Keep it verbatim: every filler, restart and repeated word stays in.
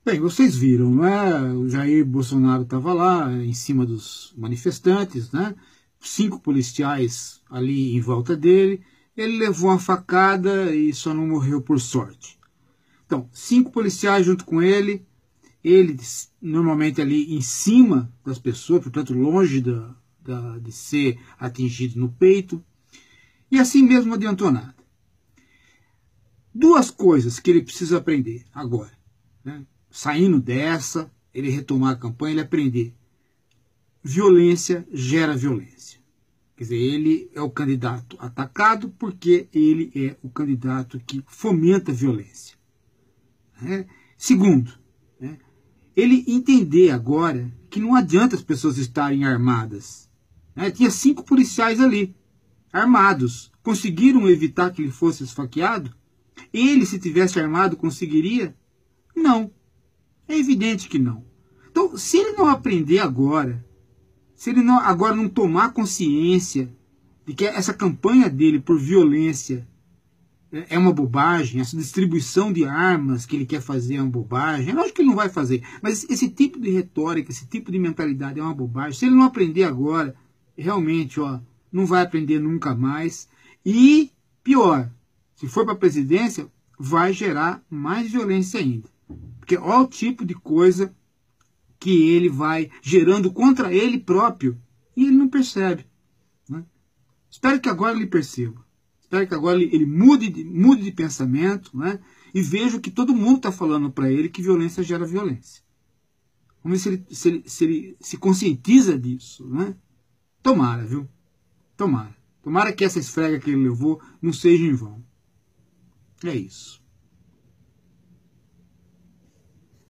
Bem, vocês viram, né? O Jair Bolsonaro estava lá, em cima dos manifestantes, né? Cinco policiais ali em volta dele. Ele levou uma facada e só não morreu por sorte. Então, cinco policiais junto com ele. Ele, normalmente ali em cima das pessoas, portanto, longe da, da, de ser atingido no peito. E assim mesmo não adiantou nada. Duas coisas que ele precisa aprender agora, né? Saindo dessa, ele retomar a campanha, ele aprender. Violência gera violência. Quer dizer, ele é o candidato atacado porque ele é o candidato que fomenta a violência. Né? Segundo, né, ele entender agora que não adianta as pessoas estarem armadas. Né? Tinha cinco policiais ali, armados. Conseguiram evitar que ele fosse esfaqueado? Ele, se tivesse armado, conseguiria? Não. É evidente que não. Então, se ele não aprender agora, se ele não, agora não tomar consciência de que essa campanha dele por violência é uma bobagem, essa distribuição de armas que ele quer fazer é uma bobagem, eu acho que ele não vai fazer, mas esse tipo de retórica, esse tipo de mentalidade é uma bobagem. Se ele não aprender agora, realmente, ó, não vai aprender nunca mais. E, pior, se for para a presidência, vai gerar mais violência ainda. Porque olha o tipo de coisa que ele vai gerando contra ele próprio e ele não percebe. Né? Espero que agora ele perceba. Espero que agora ele, ele mude, de, mude de pensamento, né? E veja que todo mundo está falando para ele que violência gera violência. Vamos ver se ele se, ele, se, ele se conscientiza disso. Né? Tomara, viu? Tomara. Tomara que essa esfrega que ele levou não seja em vão. É isso.